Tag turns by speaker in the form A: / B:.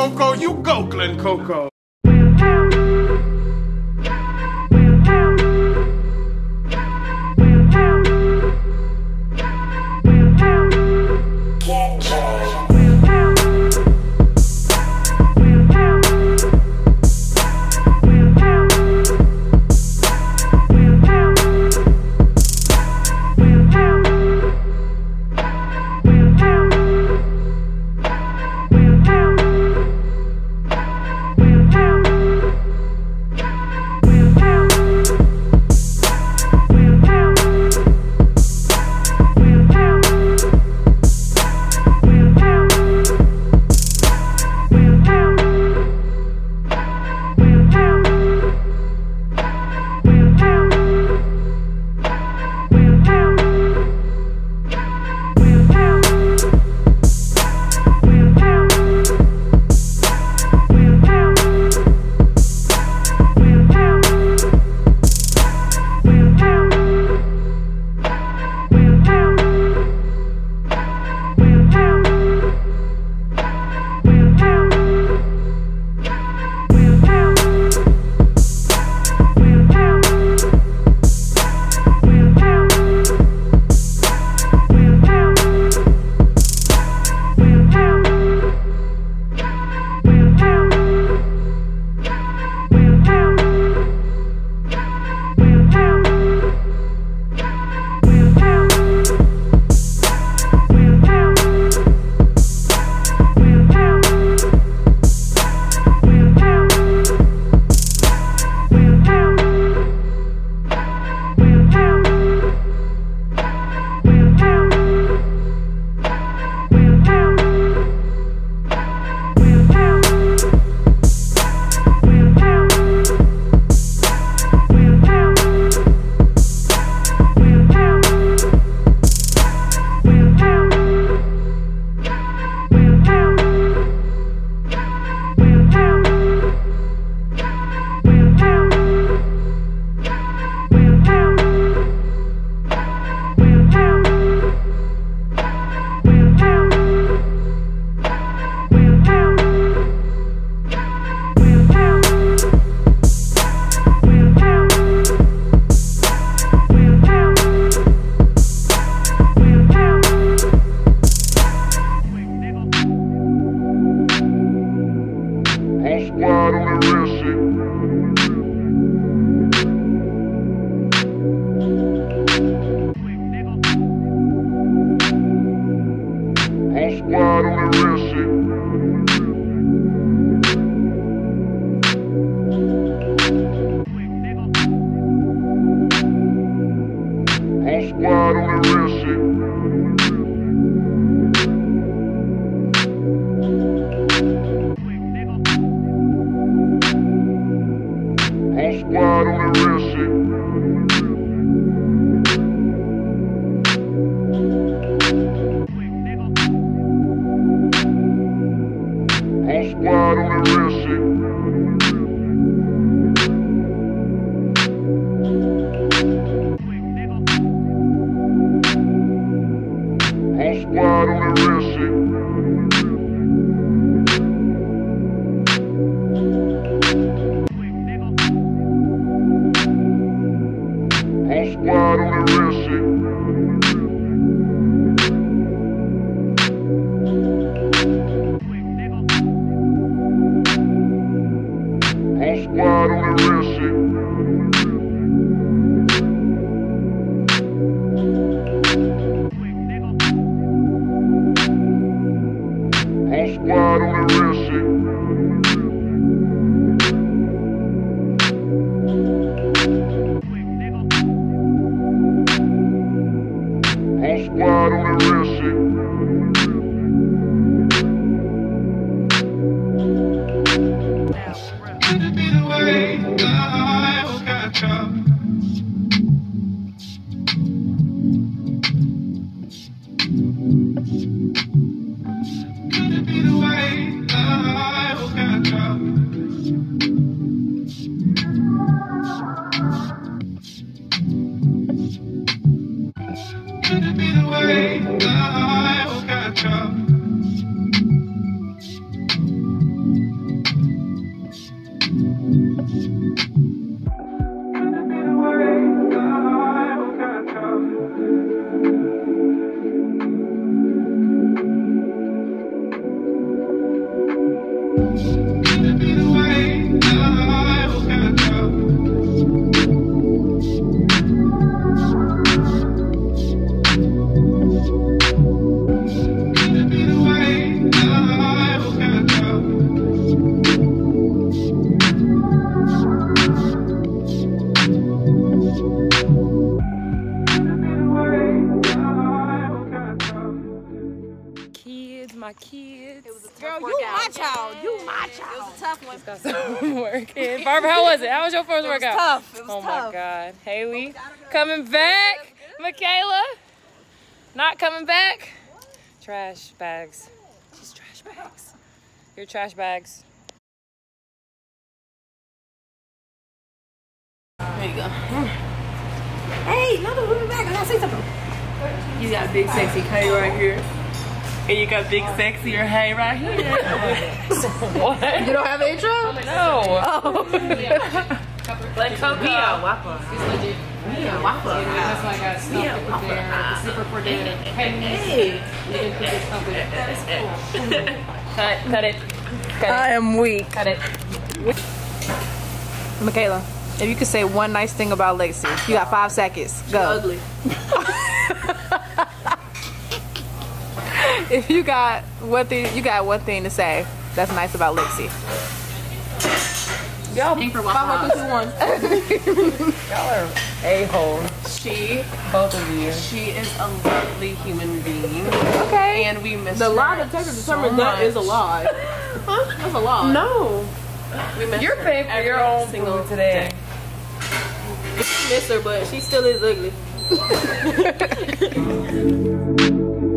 A: Coco, you go, Glen Coco.
B: Kids, my kids.
C: It was a tough workout. You my child. You my child. It was a tough one.
B: Just got some work in. Barbara, how was it? How was your first workout?
C: Tough. It was
B: oh
C: tough.
B: My God. Haley, coming back. Michaela, not coming back. Trash bags. She's trash bags. Your trash bags.
C: There you go. Hey, no, move it back. I gotta say something.
B: You got big sexy K right here. And you got big sexy or hey right here. What?
C: You don't have an intro?
B: No.
C: Oh.
B: Like Coco.
C: Mia Wappa.
D: It's legit.
C: Mia Wappa.
D: That's why I got stuff to put there. The zipper for the pennies.
C: Hey.
D: You can put your stuff in. That is cool.
B: Cut it.
C: I am weak.
B: Cut it.
C: Michaela, if you could say one nice thing about Lexie, you got 5 seconds. Go.
D: Ugly.
C: If you got one thing to say that's nice about Lexie. Go.
D: Aim for
C: 5, 4, 3, 2, 1.
B: Y'all are a-holes. Both of you.
D: She is a lovely human being.
C: Okay.
D: And we miss
C: The
D: her
C: lie detector determines
D: so
C: that is a
D: much.
C: lie.
D: Huh? That's a lie.
C: No.
D: We miss
B: You're
D: her
B: paying for your
D: every
B: own
D: single
B: food today.
D: day.
C: We miss her, but she still is ugly.